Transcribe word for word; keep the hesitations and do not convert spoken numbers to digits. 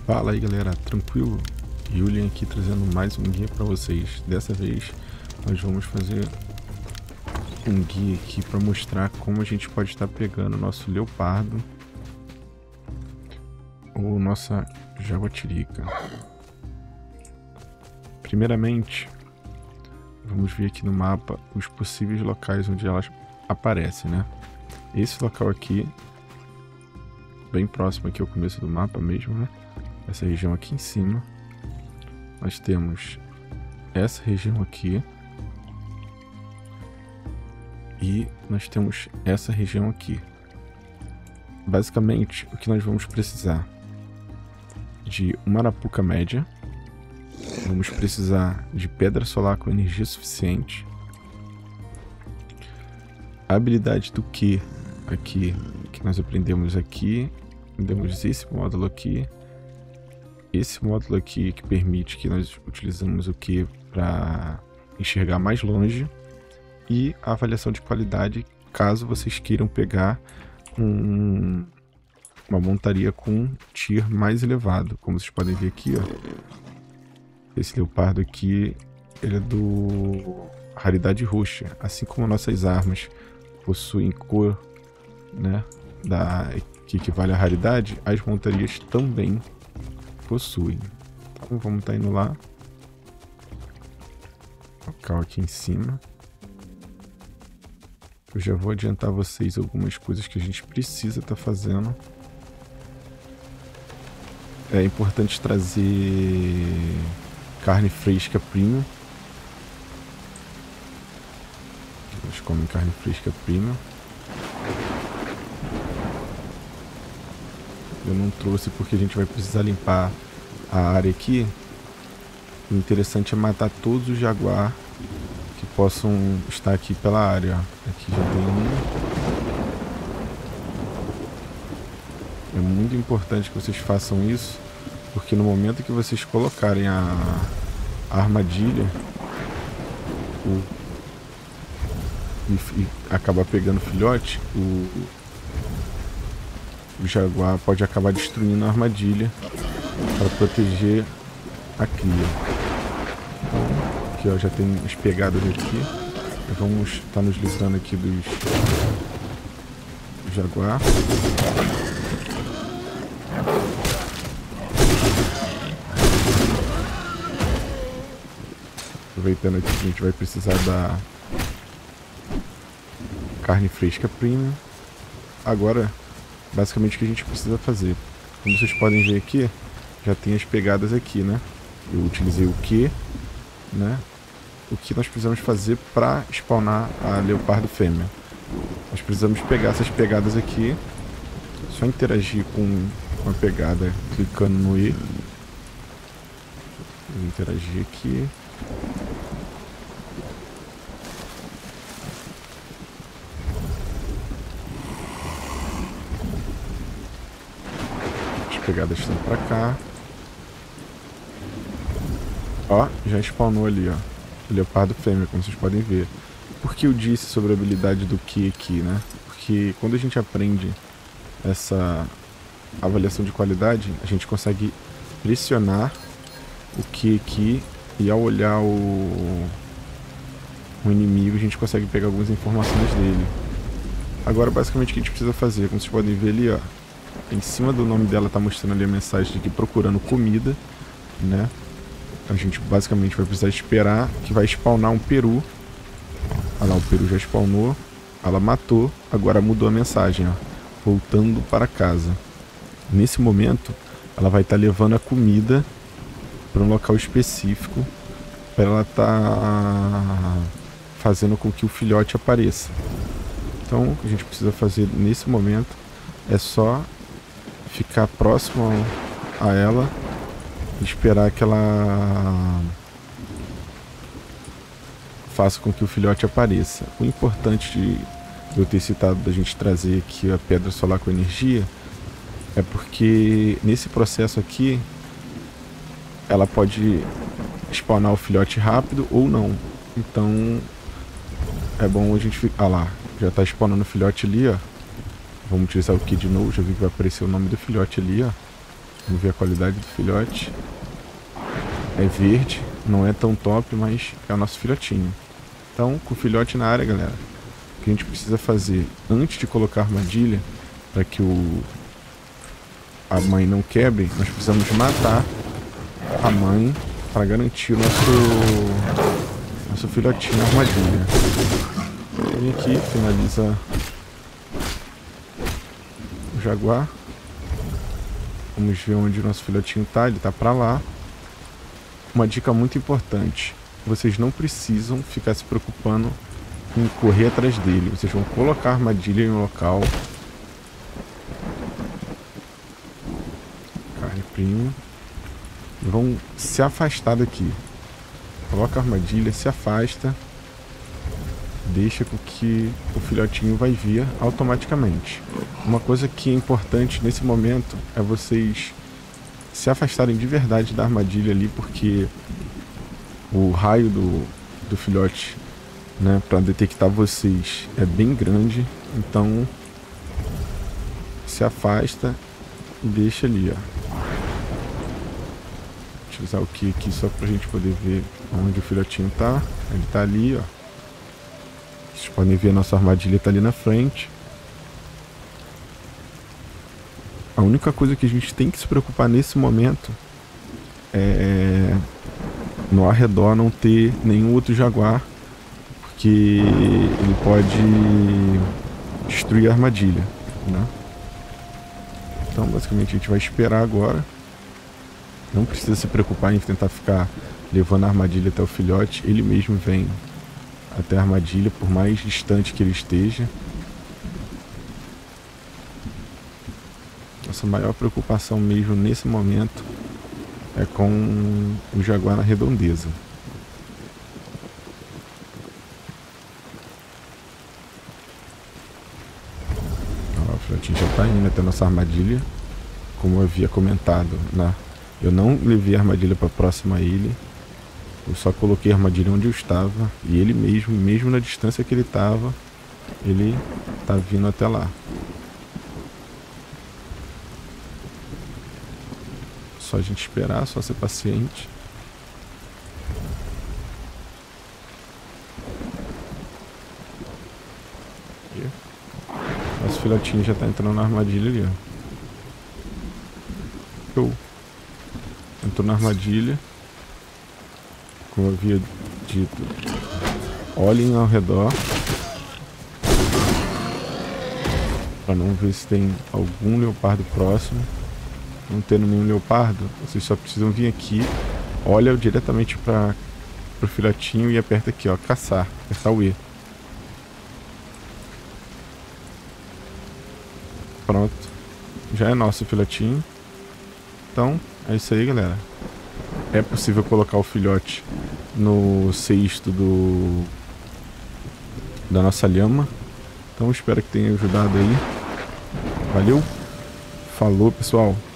Fala aí galera, tranquilo? Julian aqui trazendo mais um guia para vocês. Dessa vez nós vamos fazer um guia aqui para mostrar como a gente pode estar pegando o nosso leopardo ou nossa jaguatirica. Primeiramente, vamos ver aqui no mapa os possíveis locais onde elas aparecem, né? Esse local aqui, bem próximo aqui ao começo do mapa mesmo, né? Essa região aqui em cima. Nós temos essa região aqui. E nós temos essa região aqui. Basicamente, o que nós vamos precisar de uma arapuca média. Vamos precisar de pedra solar com energia suficiente. A habilidade do Q aqui, que nós aprendemos aqui. Aprendemos esse módulo aqui. Esse módulo aqui que permite que nós utilizamos o Q para enxergar mais longe. E a avaliação de qualidade, caso vocês queiram pegar um, uma montaria com tier mais elevado. Como vocês podem ver aqui, ó. Esse leopardo aqui, ele é do raridade roxa. Assim como nossas armas possuem cor, né, da, que equivale à raridade, as montarias também possuem. Então vamos estar indo lá. Local aqui em cima. Eu já vou adiantar a vocês algumas coisas que a gente precisa estar fazendo. É importante trazer carne fresca premium. Eles comem carne fresca premium. Eu não trouxe porque a gente vai precisar limpar a área aqui. O interessante é matar todos os jaguar que possam estar aqui pela área. Aqui já tem um. É muito importante que vocês façam isso, porque no momento que vocês colocarem a, a armadilha o, e, e acabar pegando o filhote, o, o jaguar pode acabar destruindo a armadilha para proteger a cria. Então, aqui ó, já tem as pegadas aqui. Vamos estar nos livrando aqui dos do jaguar. Aproveitando aqui que a gente vai precisar da carne fresca premium. Agora, basicamente o que a gente precisa fazer. Como vocês podem ver aqui, já tem as pegadas aqui, né? Eu utilizei o Q, né? O que nós precisamos fazer para spawnar a leopardo fêmea? Nós precisamos pegar essas pegadas aqui. Só interagir com a pegada clicando no E. Vou interagir aqui. As pegadas estão para cá. Ó, já spawnou ali, ó. O leopardo fêmea, como vocês podem ver. Por que eu disse sobre a habilidade do Q aqui, né? Porque quando a gente aprende essa avaliação de qualidade, a gente consegue pressionar o Q aqui e ao olhar o, o inimigo a gente consegue pegar algumas informações dele. Agora basicamente o que a gente precisa fazer, como vocês podem ver ali, ó, em cima do nome dela tá mostrando ali a mensagem de que procurando comida, né? A gente basicamente vai precisar esperar que vai spawnar um peru. Olha lá, o peru já spawnou. Ela matou, agora mudou a mensagem, ó, voltando para casa. Nesse momento, ela vai estar levando a comida para um local específico para ela estar fazendo com que o filhote apareça. Então, o que a gente precisa fazer nesse momento é só ficar próximo a ela e esperar que ela faça com que o filhote apareça. O importante de eu ter citado da gente trazer aqui a pedra solar com energia é porque nesse processo aqui ela pode spawnar o filhote rápido ou não. Então é bom a gente ficar. Ah lá, já está spawnando o filhote ali, ó. Vamos utilizar o Q de novo, já vi que vai aparecer o nome do filhote ali, ó. Vamos ver a qualidade do filhote. É verde, não é tão top, mas é o nosso filhotinho. Então, com o filhote na área, galera, o que a gente precisa fazer antes de colocar a armadilha, para que o a mãe não quebre, nós precisamos matar a mãe para garantir o nosso, nosso filhotinho na armadilha. Vem aqui, finaliza o jaguar. Vamos ver onde o nosso filhotinho tá, ele tá para lá. Uma dica muito importante: vocês não precisam ficar se preocupando em correr atrás dele. Vocês vão colocar a armadilha em um local. Carne prima. E vão se afastar daqui. Coloca a armadilha, se afasta. Deixa com que o filhotinho vai vir automaticamente. Uma coisa que é importante nesse momento é vocês se afastarem de verdade da armadilha ali, porque o raio do, do filhote, né, para detectar vocês é bem grande. Então se afasta e deixa ali, ó. Deixa eu usar o que aqui só pra gente poder ver onde o filhotinho tá. Ele tá ali, ó. Vocês podem ver a nossa armadilha tá ali na frente. A única coisa que a gente tem que se preocupar nesse momento é no arredor não ter nenhum outro jaguar, porque ele pode destruir a armadilha, né? Então basicamente a gente vai esperar agora. Não precisa se preocupar em tentar ficar levando a armadilha até o filhote. Ele mesmo vem até a armadilha, por mais distante que ele esteja. Nossa maior preocupação mesmo nesse momento é com o jaguar na redondeza. Ó, o filhotinho já está indo até a nossa armadilha. Como eu havia comentado, né? Eu não levei a armadilha para próxima a ele. Eu só coloquei a armadilha onde eu estava. E ele mesmo, mesmo na distância que ele estava, ele tá vindo até lá. Só a gente esperar, só ser paciente. Aqui. Nosso filhotinho já tá entrando na armadilha ali, ó. Show. Entrou na armadilha. Como eu havia dito, olhem ao redor para não ver se tem algum leopardo próximo. Não tendo nenhum leopardo, vocês só precisam vir aqui, olha diretamente para o filhotinho e aperta aqui, ó, caçar, apertar o E. Pronto, já é nosso filhotinho. Então é isso aí, galera. É possível colocar o filhote no cesto do da nossa lhama. Então espero que tenha ajudado aí. Valeu, falou pessoal.